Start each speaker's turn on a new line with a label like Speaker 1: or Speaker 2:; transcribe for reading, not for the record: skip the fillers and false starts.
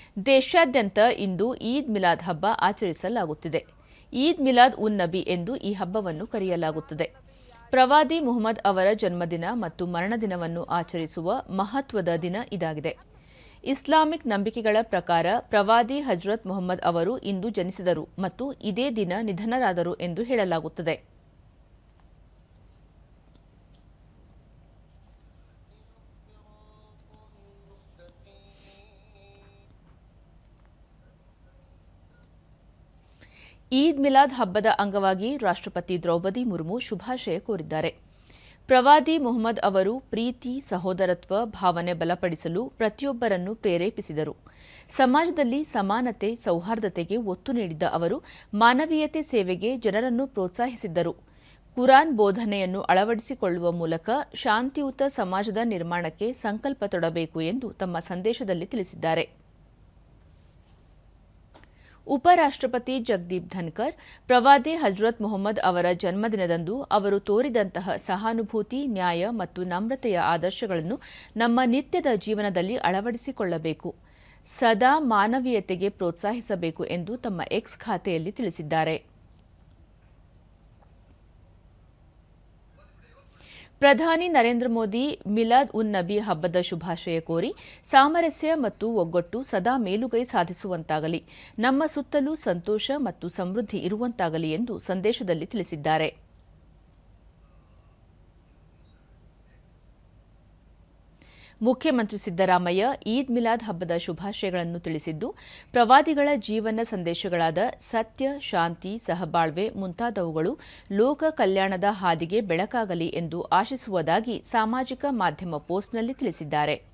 Speaker 1: ದೇಶಾದ್ಯಂತ ಇಂದು ಈದ್ ಮಿಲಾದ್ ಹಬ್ಬ ಆಚರಿಸಲಾಗುತ್ತಿದೆ. ಈದ್ ಮಿಲಾದ್ ಉನ್ ನಬಿ ಎಂದು ಈ ಹಬ್ಬವನ್ನು ಕರೆಯಲಾಗುತ್ತದೆ. ಪ್ರವಾದಿ ಮುಹಮ್ಮದ್ ಅವರ ಜನ್ಮದಿನ ಮತ್ತು ಮರಣದಿನವನ್ನು ಆಚರಿಸುವ ಮಹತ್ವದ ದಿನ ಇದಾಗಿದೆ. ಇಸ್ಲಾಮಿಕ್ ನಂಬಿಕೆಗಳ ಪ್ರಕಾರ ಪ್ರವಾದಿ ಹಜರತ್ ಮುಹಮ್ಮದ್ ಅವರು ಇಂದು ಜನಿಸಿದರು ಮತ್ತು ಇದೇ ದಿನ ನಿಧನರಾದರು ಎಂದು ಹೇಳಲಾಗುತ್ತದೆ. ಈದ್ ಮಿಲಾದ್ ಹಬ್ಬದ ಅಂಗವಾಗಿ ರಾಷ್ಟ್ರಪತಿ ದ್ರೌಪದಿ ಮುರ್ಮು ಶುಭಾಶಯ ಕೋರಿದ್ದಾರೆ. ಪ್ರವಾದಿ ಮುಹಮ್ಮದ್ ಅವರು ಪ್ರೀತಿ, ಸಹೋದರತ್ವ ಭಾವನೆ ಬಲಪಡಿಸಲು ಪ್ರತಿಯೊಬ್ಬರನ್ನು ಪ್ರೇರೇಪಿಸಿದರು. ಸಮಾಜದಲ್ಲಿ ಸಮಾನತೆ, ಸೌಹಾರ್ದತೆಗೆ ಒತ್ತು ನೀಡಿದ್ದ ಅವರು ಮಾನವೀಯತೆ ಸೇವೆಗೆ ಜನರನ್ನು ಪ್ರೋತ್ಸಾಹಿಸಿದ್ದರು. ಕುರಾನ್ ಬೋಧನೆಯನ್ನು ಅಳವಡಿಸಿಕೊಳ್ಳುವ ಮೂಲಕ ಶಾಂತಿಯುತ ಸಮಾಜದ ನಿರ್ಮಾಣಕ್ಕೆ ಸಂಕಲ್ಪ ತೊಡಬೇಕು ಎಂದು ತಮ್ಮ ಸಂದೇಶದಲ್ಲಿ ತಿಳಿಸಿದ್ದಾರೆ. ಉಪರಾಷ್ಟ್ರಪತಿ ಜಗದೀಪ್ ಧನ್ಕರ್ ಪ್ರವಾದಿ ಹಜರತ್ ಮುಹಮ್ಮದ್ ಅವರ ಜನ್ಮದಿನದಂದು ಅವರು ತೋರಿದಂತಹ ಸಹಾನುಭೂತಿ, ನ್ಯಾಯ ಮತ್ತು ನಮ್ರತೆಯ ಆದರ್ಶಗಳನ್ನು ನಮ್ಮ ನಿತ್ಯದ ಜೀವನದಲ್ಲಿ ಅಳವಡಿಸಿಕೊಳ್ಳಬೇಕು, ಸದಾ ಮಾನವೀಯತೆಗೆ ಪ್ರೋತ್ಸಾಹಿಸಬೇಕು ಎಂದು ತಮ್ಮ ಎಕ್ಸ್ ಖಾತೆಯಲ್ಲಿ ತಿಳಿಸಿದ್ದಾರೆ. ಪ್ರಧಾನಿ ನರೇಂದ್ರ ಮೋದಿ ಮಿಲಾದ್ ಉನ್ ನಬಿ ಹಬ್ಬದ ಶುಭಾಶಯ ಕೋರಿ ಸಾಮರಸ್ಯ ಮತ್ತು ಒಗ್ಗಟ್ಟು ಸದಾ ಮೇಲುಗೈ ಸಾಧಿಸುವಂತಾಗಲಿ, ನಮ್ಮ ಸುತ್ತಲೂ ಸಂತೋಷ ಮತ್ತು ಸಮೃದ್ಧಿ ಇರುವಂತಾಗಲಿ ಎಂದು ಸಂದೇಶದಲ್ಲಿ ತಿಳಿಸಿದ್ದಾರೆ. ಮುಖ್ಯಮಂತ್ರಿ ಸಿದ್ದರಾಮಯ್ಯ ಈದ್ ಮಿಲಾದ್ ಹಬ್ಬದ ಶುಭಾಶಯಗಳನ್ನು ತಿಳಿಸಿದ್ದು, ಪ್ರವಾದಿಗಳ ಜೀವನ ಸಂದೇಶಗಳಾದ ಸತ್ಯ, ಶಾಂತಿ, ಸಹಬಾಳ್ವೆ ಮುಂತಾದವುಗಳು ಲೋಕ ಕಲ್ಯಾಣದ ಹಾದಿಗೆ ಬೆಳಕಾಗಲಿ ಎಂದು ಆಶಿಸುವುದಾಗಿ ಸಾಮಾಜಿಕ ಮಾಧ್ಯಮ ಪೋಸ್ಟ್ನಲ್ಲಿ ತಿಳಿಸಿದ್ದಾರೆ.